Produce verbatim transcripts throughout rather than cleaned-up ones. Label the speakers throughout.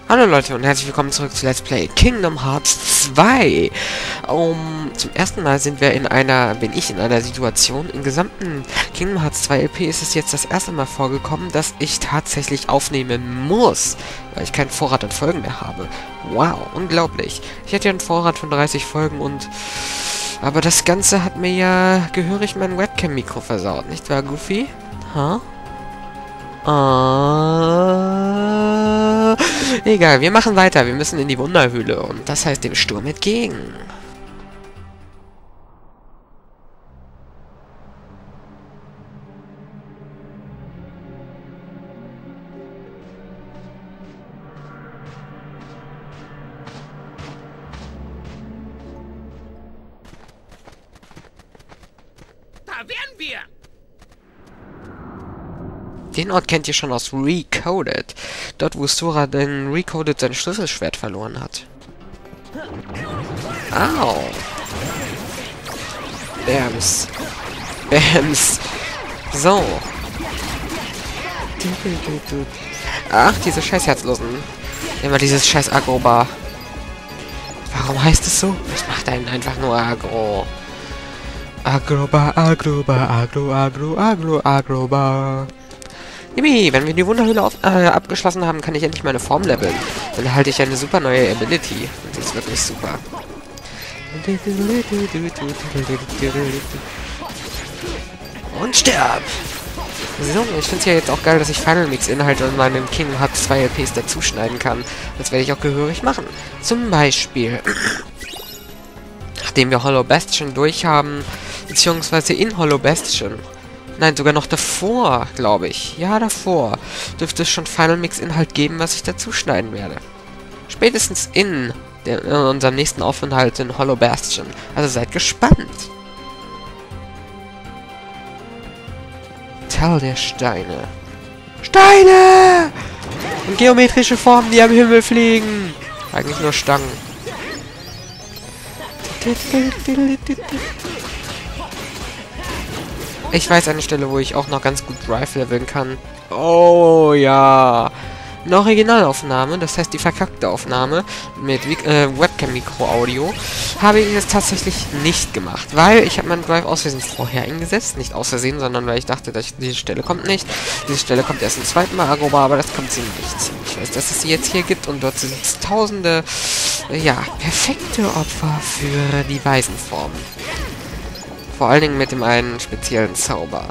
Speaker 1: Hallo Leute und herzlich willkommen zurück zu Let's Play Kingdom Hearts zwei. Um, zum ersten Mal sind wir in einer, bin ich in einer Situation, im gesamten Kingdom Hearts zwei L P ist es jetzt das erste Mal vorgekommen, dass ich tatsächlich aufnehmen muss, weil ich keinen Vorrat an Folgen mehr habe. Wow, unglaublich. Ich hätte ja einen Vorrat von dreißig Folgen und... Aber das Ganze hat mir ja gehörig mein Webcam-Mikro versaut, nicht wahr, Goofy? Ha? Huh? Ah, egal, wir machen weiter. Wir müssen in die Wunderhöhle und das heißt dem Sturm entgegen.
Speaker 2: Da wären wir!
Speaker 1: Den Ort kennt ihr schon aus Recoded. Dort, wo Sora denn Recoded sein Schlüsselschwert verloren hat. Au! Bams. Bams. So. Ach, diese scheiß Herzlosen. Immer dieses scheiß Agro-Bar. Warum heißt es so? Das macht einen einfach nur Agro. Agro-Bar, Agro-Bar, Agro, Agro, Agro, Agro-Bar. Yippie, wenn wir die Wunderhöhle auf, äh, abgeschlossen haben, kann ich endlich meine Form leveln. Dann erhalte ich eine super neue Ability. Und die ist wirklich super. Und sterb! So, ich finde es ja jetzt auch geil, dass ich Final Mix Inhalte in meinem Kingdom Hearts zwei L Ps dazuschneiden kann. Das werde ich auch gehörig machen. Zum Beispiel, nachdem wir Hollow Bastion durchhaben, beziehungsweise in Hollow Bastion, nein, sogar noch davor, glaube ich. Ja, davor dürfte es schon Final Mix Inhalt geben, was ich dazu schneiden werde. Spätestens in, der, in unserem nächsten Aufenthalt in Hollow Bastion. Also seid gespannt. Tal der Steine. Steine! Und geometrische Formen, die am Himmel fliegen. Eigentlich nur Stangen. Ich weiß eine Stelle, wo ich auch noch ganz gut Drive leveln kann. Oh ja. Eine Originalaufnahme, das heißt die verkackte Aufnahme mit äh, Webcam-Mikro-Audio, habe ich jetzt tatsächlich nicht gemacht, weil ich habe meinen Drive aus Versehen vorher eingesetzt. Nicht aus Versehen, sondern weil ich dachte, dass ich, diese Stelle kommt nicht. Diese Stelle kommt erst im zweiten Mal Agro-Bar, aber das kommt sie nicht. Ich weiß, dass es sie jetzt hier gibt und dort sind es tausende, äh, ja, perfekte Opfer für die Waisenformen. Vor allen Dingen mit dem einen speziellen Zauber.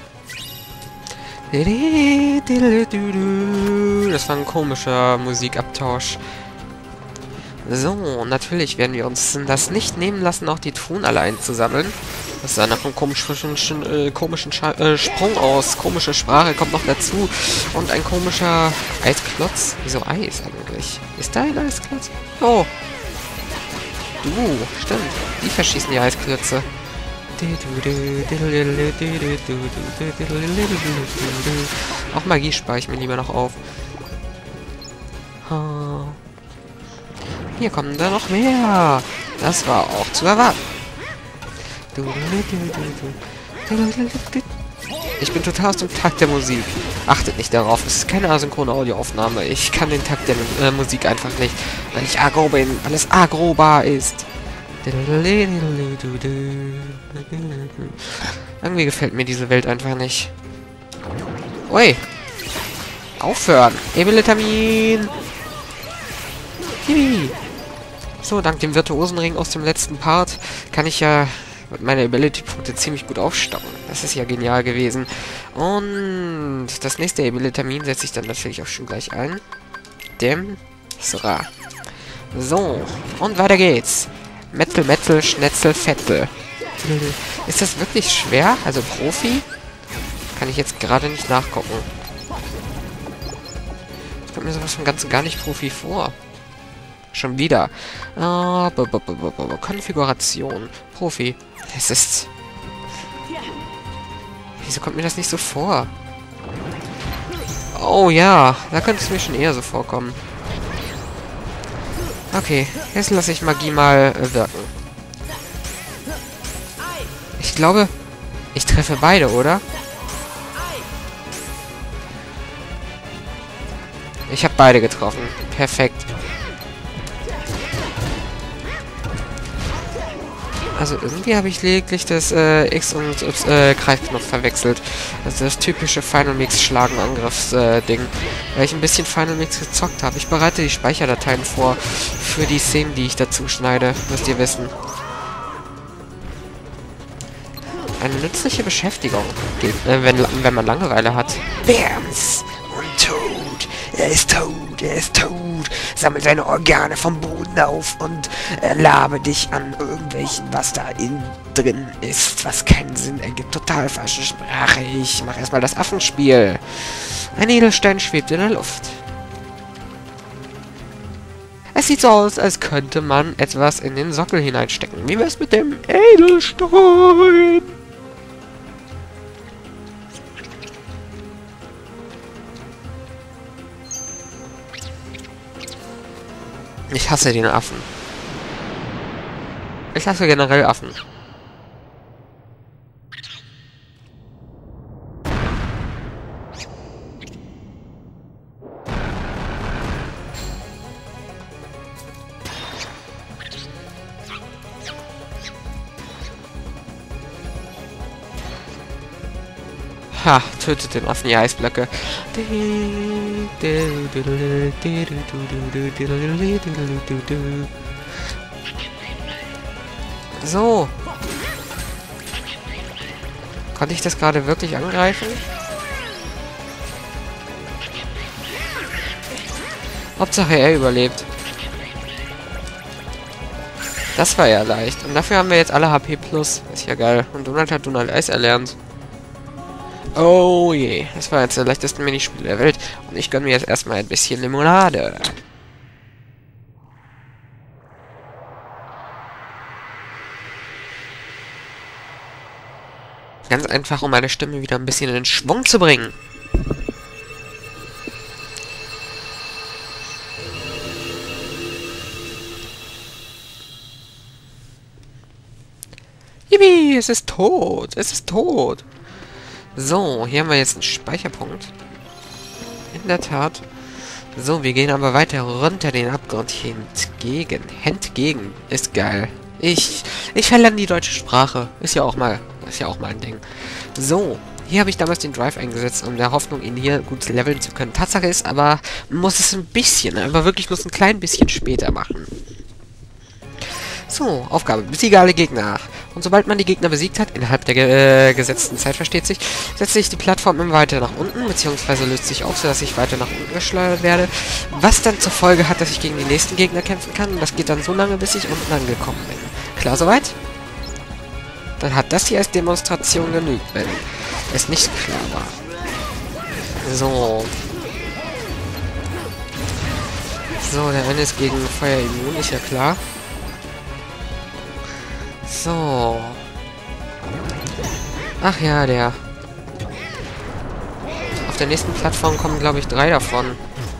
Speaker 1: Das war ein komischer Musikabtausch. So, natürlich werden wir uns das nicht nehmen lassen, auch die Truhen alle einzusammeln. Das sah nach einem komischen, äh, komischen Sch äh, Sprung aus. Komische Sprache kommt noch dazu. Und ein komischer Eisklotz. Wieso Eis eigentlich? Ist da ein Eisklotz? Oh. Du, stimmt. Die verschießen die Eisklötze. Auch Magie spare ich mir lieber noch auf. Hier kommen da noch mehr. Das war auch zu erwarten. Ich bin total aus dem Takt der Musik. Achtet nicht darauf, es ist keine asynchrone Audioaufnahme. Ich kann den Takt der äh, Musik einfach nicht, weil ich Agro bin, weil es Agro-Bar ist. Irgendwie gefällt mir diese Welt einfach nicht. Ui. Aufhören. Eveletamin. Hihi. So, dank dem Virtuosenring aus dem letzten Part kann ich ja meine Ability-Punkte ziemlich gut aufstocken. Das ist ja genial gewesen. Und das nächste Eveletamin setze ich dann natürlich auch schon gleich ein. Dem Sora. So, und weiter geht's. Metzel, Metzel, Schnetzel, Fettel. Ist das wirklich schwer? Also Profi? Kann ich jetzt gerade nicht nachgucken. Das kommt mir sowas von ganz gar nicht Profi vor. Schon wieder. Ah, b -b -b -b -b Konfiguration. Profi. Es ist... Wieso kommt mir das nicht so vor? Oh ja, da könnte es mir schon eher so vorkommen. Okay, jetzt lasse ich Magie mal äh, wirken. Ich glaube, ich treffe beide, oder? Ich habe beide getroffen. Perfekt. Also irgendwie habe ich lediglich das äh, X- und äh, Kreisknopf verwechselt. Also das typische Final Mix Schlagen-Angriffs-Ding. Weil ich ein bisschen Final Mix gezockt habe. Ich bereite die Speicherdateien vor für die Szenen, die ich dazu schneide. Müsst ihr wissen. Eine nützliche Beschäftigung, äh, wenn, wenn man Langeweile hat. Bams! Und tot! Er ist tot! Er ist tot! Sammel seine Organe vom Boden auf und äh, labe dich an irgendwelchen, was da innen drin ist, was keinen Sinn ergibt. Total falsche Sprache. Ich mach erstmal das Affenspiel. Ein Edelstein schwebt in der Luft. Es sieht so aus, als könnte man etwas in den Sockel hineinstecken. Wie wär's mit dem Edelstein? Ich hasse den Affen. Ich hasse generell Affen. Ha, tötet den Affen, die Eisblöcke. So. Konnte ich das gerade wirklich angreifen? Hauptsache er überlebt. Das war ja leicht. Und dafür haben wir jetzt alle H P plus. Ist ja geil. Und Donald hat Donald Eis erlernt. Oh je, das war jetzt der leichteste Minispiel der Welt. Und ich gönne mir jetzt erstmal ein bisschen Limonade. Ganz einfach, um meine Stimme wieder ein bisschen in Schwung zu bringen. Yippie, es ist tot, es ist tot. So, hier haben wir jetzt einen Speicherpunkt. In der Tat. So, wir gehen aber weiter runter den Abgrund entgegen. Entgegen. Ist geil. Ich, ich verlerne die deutsche Sprache. Ist ja auch mal, ist ja auch mal ein Ding. So, hier habe ich damals den Drive eingesetzt, um der Hoffnung, ihn hier gut leveln zu können. Tatsache ist aber, man muss es ein bisschen, aber wirklich nur ein klein bisschen später machen. So, Aufgabe. Besiege alle Gegner. Und sobald man die Gegner besiegt hat, innerhalb der ge äh, gesetzten Zeit, versteht sich, setzt sich die Plattform immer weiter nach unten, beziehungsweise löst sich auf, sodass ich weiter nach unten geschleudert werde. Was dann zur Folge hat, dass ich gegen die nächsten Gegner kämpfen kann. Und das geht dann so lange, bis ich unten angekommen bin. Klar soweit? Dann hat das hier als Demonstration genügt, wenn es nicht klar war. So. So, der eine ist gegen Feuer immun, ist ja klar. So. Ach ja, der. Auf der nächsten Plattform kommen, glaube ich, drei davon.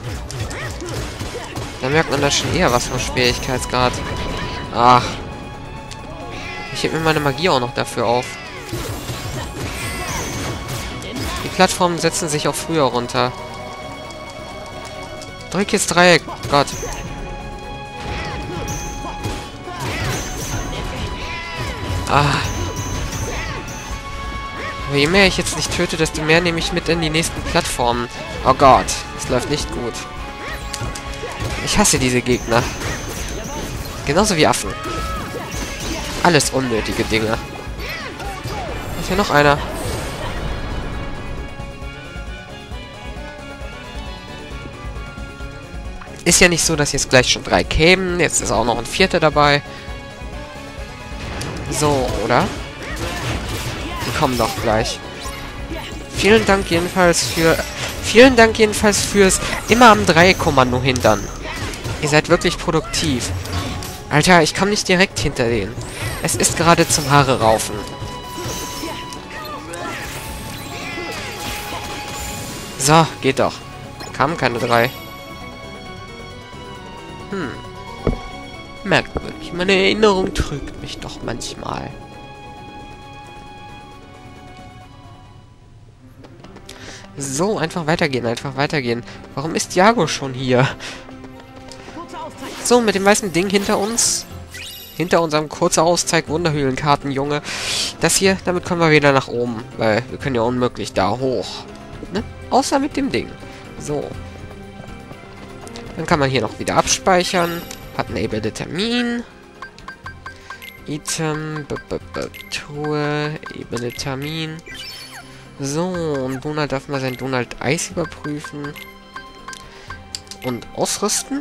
Speaker 1: Da merkt man da schon eher was vom Schwierigkeitsgrad. Ach. Ich heb mir meine Magie auch noch dafür auf. Die Plattformen setzen sich auch früher runter. Drück jetzt Dreieck. Gott. Ah. Aber je mehr ich jetzt nicht töte, desto mehr nehme ich mit in die nächsten Plattformen. Oh Gott, das läuft nicht gut. Ich hasse diese Gegner. Genauso wie Affen. Alles unnötige Dinge. Ist hier noch einer? Ist ja nicht so, dass jetzt gleich schon drei kämen. Jetzt ist auch noch ein vierter dabei. So, oder? Die kommen doch gleich. Vielen Dank jedenfalls für... Vielen Dank jedenfalls fürs immer am Dreieckkommando hindern. Ihr seid wirklich produktiv. Alter, ich komme nicht direkt hinter denen. Es ist gerade zum Haare raufen. So, geht doch. Kamen keine drei. Hm. Merkwürdig. Meine Erinnerung trügt mich doch manchmal. So, einfach weitergehen, einfach weitergehen. Warum ist Jago schon hier? So, mit dem weißen Ding hinter uns. Hinter unserem kurzer Auszeig Wunderhöhlenkarten, Junge. Das hier, damit kommen wir wieder nach oben. Weil wir können ja unmöglich da hoch. Ne? Außer mit dem Ding. So. Dann kann man hier noch wieder abspeichern. Hat einen Able Determin. Item. B -b -b Truhe. Able Determin. So, und Donald darf mal sein Donald Eis überprüfen. Und ausrüsten.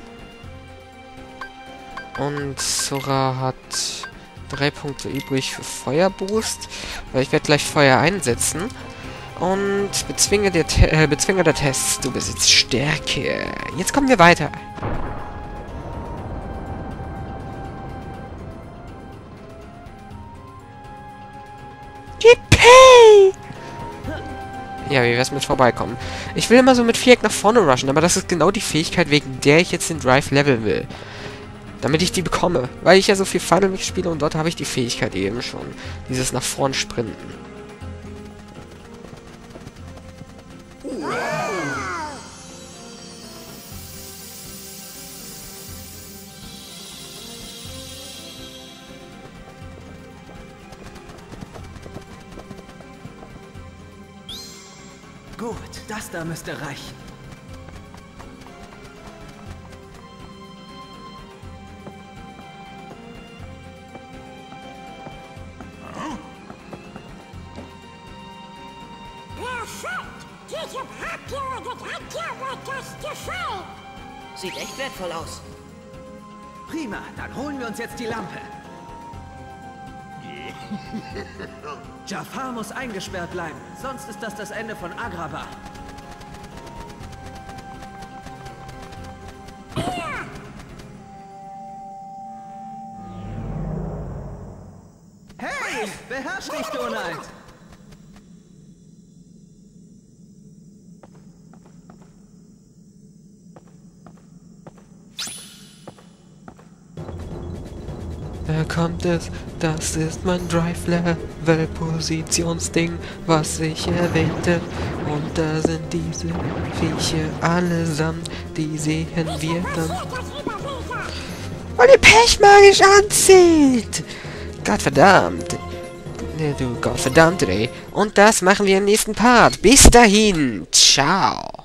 Speaker 1: Und Sora hat drei Punkte übrig für Feuerboost. Weil ich werde gleich Feuer einsetzen. Und Bezwinger der, Te äh, Bezwinger der Tests. Du besitzt Stärke. Jetzt kommen wir weiter. Yippie! Ja, wie wär's mit vorbeikommen? Ich will immer so mit Viereck nach vorne rushen, aber das ist genau die Fähigkeit, wegen der ich jetzt den Drive leveln will. Damit ich die bekomme. Weil ich ja so viel Final Mix spiele und dort habe ich die Fähigkeit eben schon. Dieses nach vorn sprinten.
Speaker 3: Gut, das da müsste reichen.
Speaker 4: Sieht echt wertvoll aus.
Speaker 3: Prima, dann holen wir uns jetzt die Lampe. Jafar muss eingesperrt bleiben, sonst ist das das Ende von Agrabah. Hey, beherrsch dich, Donald!
Speaker 1: Da kommt es, das ist mein Drive-Level-Positionsding, was ich erwähnte. Und da sind diese Viecher allesamt, die sehen wir dann. Weil ihr Pech magisch anzieht! Gottverdammt! Ne, du Gottverdammt, ey. Und das machen wir im nächsten Part. Bis dahin, ciao!